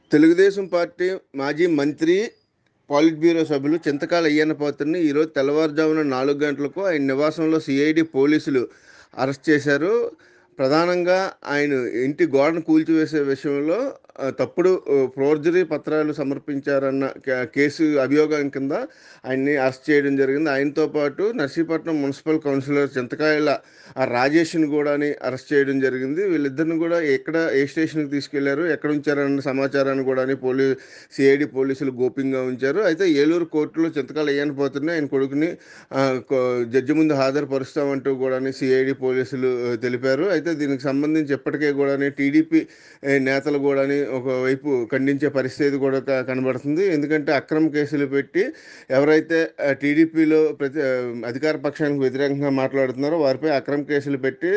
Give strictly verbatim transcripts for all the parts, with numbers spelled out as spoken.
Telugu Desam party మాజీ మంత్రి, పాలిట్ bureau సభ్యులు చింతకాయల అయ్యన్న పాత్రుడిని ఈరోజు తెల్లవారుజామున నాలుగు గంటలకు ఆయన నివాసంలో సిఐడి పోలీసులు అరెస్ట్ చేశారు. ప్రధానంగా ఆయన ఇంటి గోడను కూల్చివేసే విషయంలో ఆ, తప్పుడు ఫోర్జరీ పత్రాలు సమర్పించారన్న కే- కేసు అభియోగం కింద ఆయన్ని అరెస్ట్ చేయడం జరిగింది. ఆయనతో పాటు నర్సీపట్నం మున్సిపల్ కౌన్సిలర్ చింతకాయల ఆ రాజేష్ని కూడా అరెస్ట్ చేయడం జరిగింది. వీళ్ళిద్దరిని కూడా ఎక్కడ ఏ స్టేషన్కి తీసుకెళ్లారు, ఎక్కడ ఉంచారన్న సమాచారాన్ని కూడా పోలీ సిఐడి పోలీసులు గోప్యంగా ఉంచారు. అయితే ఏలూరు కోర్టులో చింతకాయల అయ్యన్న పోతున్న ఆయన కొడుకుని ఆ, కో- జడ్జి ముందు హాజరుపరుస్తామంటూ కూడా సిఐడి పోలీసులు ఆ, తెలిపారు. అయితే దీనికి సంబంధించి ఇప్పటికే కూడా టీడీపీ నేతలు కూడా ఒకవైపు ఖండించే పరిస్థితి కూడా క- కనబడుతుంది. ఎందుకంటే అక్రమ కేసులు పెట్టి ఎవరైతే ఆ, టీడీపీలో ప్రతి ఆ, అధికార పక్షానికి వ్యతిరేకంగా మాట్లాడుతున్నారో వారిపై అక్రమ కేసులు పెట్టి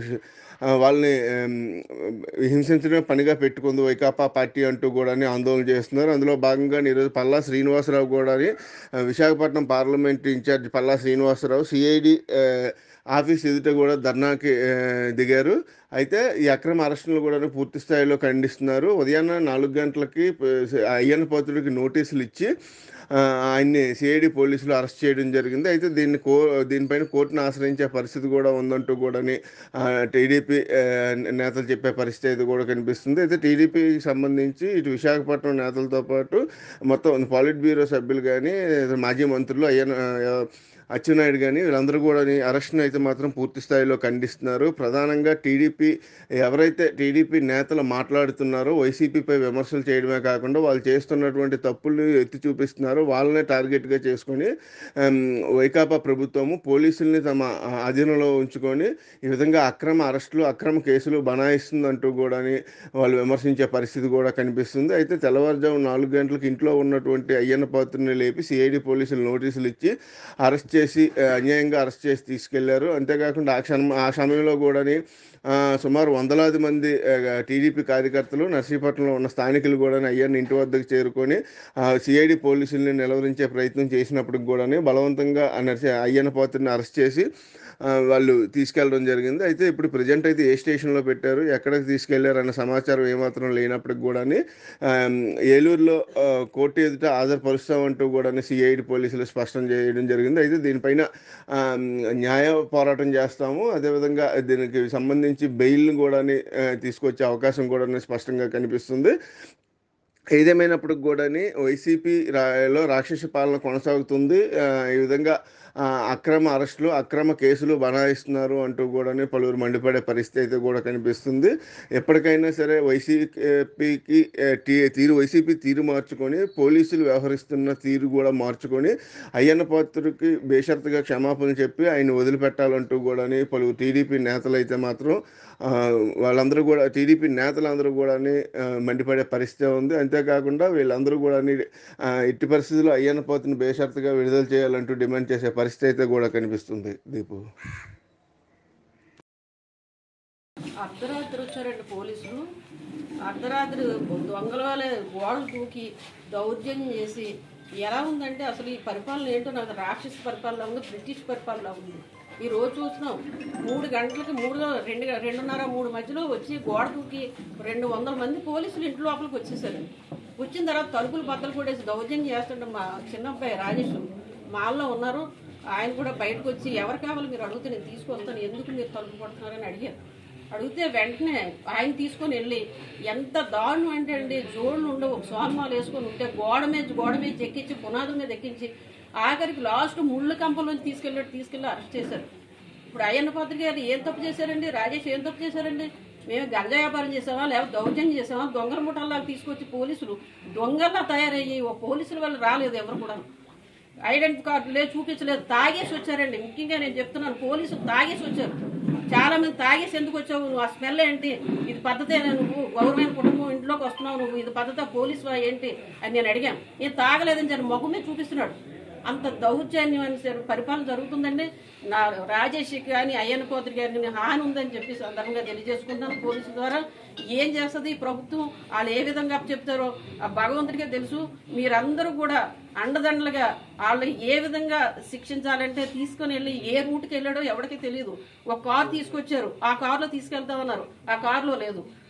ఆ, వాళ్ళని ఆమ్, హింసించడమే పనిగా పెట్టుకుంది వైకాపా పార్టీ అంటూ కూడా ఆందోళన చేస్తున్నారు. అందులో భాగంగా ఈరోజు పల్లా శ్రీనివాసరావు కూడా Visakhapatnam parliament incharge Palla Srinivasarao CID office ఎదుట కూడా ధర్నాకి ఆ, దిగారు. అయితే ఈ అక్రమ అరెస్టులు కూడా పూర్తి స్థాయిలో ఖండిస్తున్నారు. ఉదయాన్నే నాలుగు గంటలకి ప- అయ్యన్న పాత్రుడికి నోటీసులు ఇచ్చి ఆ, ఆయన్ని సిఐడి పోలీసులు అరెస్ట్ చేయడం జరిగింది. అయితే దీన్ని కో దీనిపైన కోర్టును ఆశ్రయించే పరిస్థితి కూడా ఉందంటూ కూడా టీడీపీ నేతలు చెప్పే పరిస్థితి అయితే కూడా కనిపిస్తుంది. అయితే టీడీపీకి సంబంధించి ఇటు విశాఖపట్నం నేతలతో పాటు మొత్తం పాలిట్ బ్యూరో సభ్యులు కానీ మాజీ మంత్రులు అయ్యన్న అచ్చెన్నాయుడు కానీ వీళ్ళందరూ కూడా అరెస్ట్ను అయితే మాత్రం పూర్తి స్థాయిలో ఖండిస్తున్నారు. ప్రధానంగా టీడీపీ ఎవరైతే టీడీపీ నేతలు మాట్లాడుతున్నారో వైసీపీపై విమర్శలు చేయడమే కాకుండా వాళ్ళు చేస్తున్నటువంటి తప్పుల్ని ఎత్తి చూపిస్తున్నారు. వాళ్ళనే టార్గెట్గా చేసుకొని ఆమ్, వైకాపా ప్రభుత్వము పోలీసుల్ని తమ అధీనంలో ఉంచుకొని ఈ విధంగా అక్రమ అరెస్టులు అక్రమ కేసులు బనాయిస్తుందంటూ కూడా వాళ్ళు విమర్శించే పరిస్థితి కూడా కనిపిస్తుంది. అయితే తెల్లవారుజాము నాలుగు గంటలకు ఇంట్లో ఉన్నటువంటి అయ్యన్న పాత్రుని లేపి సిఐడి పోలీసులు నోటీసులు ఇచ్చి అరెస్ట్ చేసి ఆ, అన్యాయంగా అరెస్ట్ చేసి తీసుకెళ్లారు. అంతేకాకుండా ఆ క్షణం ఆ సమయంలో కూడా సుమారు వందలాది మంది టీడీపీ కార్యకర్తలు నర్సీపట్నంలో ఉన్న స్థానికులు కూడా అయ్యన్న ఇంటి వద్దకు చేరుకొని సిఐడి పోలీసుల్ని నిలవరించే ప్రయత్నం చేసినప్పటికి కూడా బలవంతంగా ఆ నర్సి అయ్యన్న పాత్రుని అరెస్ట్ చేసి ఆ, వాళ్ళు తీసుకెళ్ళడం జరిగింది. అయితే ఇప్పుడు ప్రజెంట్ అయితే ఏ స్టేషన్లో పెట్టారు, ఎక్కడికి తీసుకెళ్లారు అన్న సమాచారం ఏమాత్రం లేనప్పటికి కూడా ఏలూరులో ఆ, కోర్టు ఎదుట హాజరుపరుస్తామంటూ కూడా సిఐడి పోలీసులు స్పష్టం చేయడం జరిగింది. అయితే దీనిపైన ఆ, న్యాయ పోరాటం చేస్తాము, అదేవిధంగా దీనికి సంబంధించి బెయిల్ని కూడా తీసుకొచ్చే అవకాశం కూడా స్పష్టంగా కనిపిస్తుంది. ఏదేమైనప్పటికి కూడాని వైసీపీ రాలో రాక్షస పాలన కొనసాగుతుంది. ఆ, ఈ విధంగా ఆ, అక్రమ అరెస్టులు అక్రమ కేసులు బనాయిస్తున్నారు అంటూ కూడా పలువురు మండిపడే పరిస్థితి అయితే కూడా కనిపిస్తుంది. ఎప్పటికైనా సరే వైసీపీకి ఆ, టీ తీరు వైసీపీ తీరు మార్చుకొని పోలీసులు వ్యవహరిస్తున్న తీరు కూడా మార్చుకొని అయ్యన్న పాత్రుడికి బేషరతుగా క్షమాపణ చెప్పి ఆయన వదిలిపెట్టాలంటూ కూడా పలువురు టీడీపీ నేతలు అయితే మాత్రం ఆ, వాళ్ళందరూ కూడా టీడీపీ నేతలందరూ కూడా మండిపడే పరిస్థితి ఉంది. అంతేకాకుండా వీళ్ళందరూ కూడా ఎట్టి పరిస్థితుల్లో అయ్యన్న పాత్రుని బేషరతుగా విడుదల చేయాలంటూ డిమాండ్ చేసే పరిస్థితి అయితే కూడా కనిపిస్తుంది. దీపు అర్ధరాత్రి వచ్చారండి పోలీసులు. అర్ధరాత్రి దొంగల వాళ్ళే గోడలు దూకి దౌర్జన్యం చేసి ఎలా ఉందంటే అసలు ఈ పరిపాలన ఏంటో నాకు రాక్షస పరిపాలన ఉంది, బ్రిటిష్ పరిపాలన ఉంది. ఈ రోజు చూస్తున్నాం మూడు గంటలకి మూడు రెండు రెండున్నర మూడు మధ్యలో వచ్చి గోడ దూకి రెండు వందల మంది పోలీసులు ఇంటి లోపలికి వచ్చేసారు. వచ్చిన తర్వాత తలుపులు బద్దలు కొట్టేసి దౌర్జన్యం చేస్తుంటే మా చిన్నబ్బాయి రాజేష్ మాల్లో ఉన్నారు. ఆయన కూడా బయటకు వచ్చి ఎవరు కావాలి మీరు అడిగితే నేను తీసుకొస్తాను, ఎందుకు మీరు తలుపు కొడుతున్నారని అడిగారు. అడిగితే వెంటనే ఆయన తీసుకొని వెళ్ళి ఎంత దారుణం అంటే అండి, జోళ్ళు ఉండవు, ఒక సోన్మాలు వేసుకొని ఉంటే గోడ మీద గోడ మీద ఎక్కించి పునాదుల మీద ఎక్కించి ఆఖరికి లాస్ట్ ముళ్ళు కంపలోంచి తీసుకెళ్ళి తీసుకెళ్ళి అరెస్ట్ చేశారు. ఇప్పుడు అయ్యన్న పాత్ర గారు ఏం తప్పు చేశారండి, రాజేష్ ఏం తప్పు చేశారండి? మేము గంజా వ్యాపారం చేసామా, లేకపోతే దౌర్జన్యం చేసామా? దొంగల ముఠాల్లాగా తీసుకొచ్చి పోలీసులు దొంగల్లా తయారయ్యి ఓ పోలీసుల వల్ల రాలేదు ఎవరు కూడా, ఐడెంటిటీ కార్డు లేదు, చూపించలేదు, తాగేసి వచ్చారండి. ముఖ్యంగా నేను చెప్తున్నాను, పోలీసులు తాగేసి వచ్చారు. చాలా మంది తాగేసి ఎందుకు వచ్చావు నువ్వు, ఆ స్మెల్ ఏంటి, ఇది పద్ధతేనా, నువ్వు గవర్నమెంట్ కుటుంబం ఇంట్లోకి వస్తున్నావు, నువ్వు ఇది పద్ధత పోలీసు ఏంటి అని నేను అడిగాను. నేను తాగలేదని చెప్పి మొగ్గు మీద చూపిస్తున్నాడు. అంత దౌర్జన్యం పరిపాలన జరుగుతుందండి. నా రాజేష్ కానీ అయ్యన్న పాత్ర గారిని హాని ఉందని చెప్పి సందర్భంగా తెలియజేసుకుంటాను. పోలీసు ద్వారా ఏం చేస్తుంది ఈ ప్రభుత్వం, వాళ్ళు ఏ విధంగా చెప్తారో ఆ భగవంతుడికే తెలుసు. మీరందరూ కూడా అండదండలుగా వాళ్ళు ఏ విధంగా శిక్షించాలంటే తీసుకుని వెళ్ళి ఏ రూట్కి వెళ్ళాడో ఎవరికి తెలియదు. ఒక కారు తీసుకొచ్చారు, ఆ కారులో తీసుకెళ్తామన్నారు, ఆ కారులో లేదు.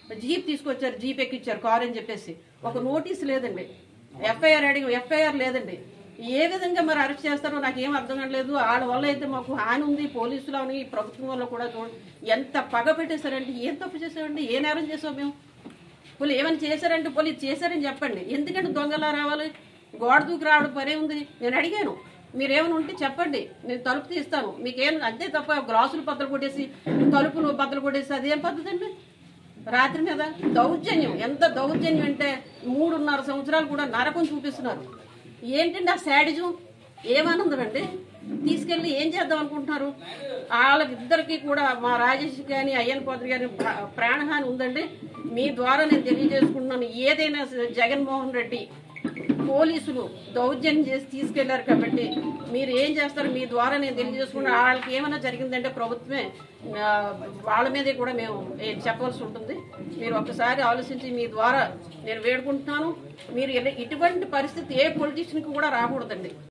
జీప్ తీసుకొచ్చారు, జీప్ ఎక్కిచ్చారు కారు అని చెప్పేసి. ఒక నోటీస్ లేదండి, ఎఫ్ఐఆర్ అడిగి ఎఫ్ఐఆర్ లేదండి. ఏ విధంగా మరి అరెస్ట్ చేస్తారో నాకు ఏం అర్థం కావట్లేదు. వాళ్ళ వల్ల అయితే మాకు హాని ఉంది, పోలీసులు అని ప్రభుత్వం వల్ల కూడా చూడండి ఎంత పగ పెట్టేశారంటే. ఏం తప్పు చేసామండి, ఏ నేరం చేసాం మేము? పోలీ ఏమైనా చేశారంటే పోలీ చేశారని చెప్పండి. ఎందుకంటే దొంగలా రావాలి, గోడ దూకి రావడం పనే ఉంది. నేను అడిగాను, మీరేమైనా ఉంటే చెప్పండి, నేను తలుపు తీస్తాను. మీకేం అంతే తప్ప గ్లాసులు బద్దలు కొట్టేసి తలుపులు బద్దలు కొట్టేసి అదేం పద్ధతి అండి? రాత్రి మీద దౌర్జన్యం, ఎంత దౌర్జన్యం అంటే మూడున్నర సంవత్సరాలు కూడా నరకం చూపిస్తున్నారు. ఏంటండి ఆ శాడిజం? ఏమానందం అండి? తీసుకెళ్ళి ఏం చేద్దాం అనుకుంటున్నారు? వాళ్ళకిద్దరికి కూడా మా రాజేష్ కానీ అయ్యన్ పాత్రి గారి ప్రాణహాని ఉందండి. మీ ద్వారా నేను తెలియజేసుకుంటున్నాను, ఏదైనా జగన్మోహన్ రెడ్డి పోలీసులు దౌర్జన్యం చేసి తీసుకెళ్లారు కాబట్టి మీరు ఏం చేస్తారు? మీ ద్వారా నేను తెలియజేసుకున్నాను. వాళ్ళకి ఏమైనా జరిగిందంటే ప్రభుత్వమే వాళ్ళ మీదే కూడా మేము చెప్పవలసి ఉంటుంది. మీరు ఒక్కసారి ఆలోచించి మీ ద్వారా నేను వేడుకుంటున్నాను. మీరు ఇటువంటి పరిస్థితి ఏ పొలిటీషియన్కి కూడా రాకూడదండి.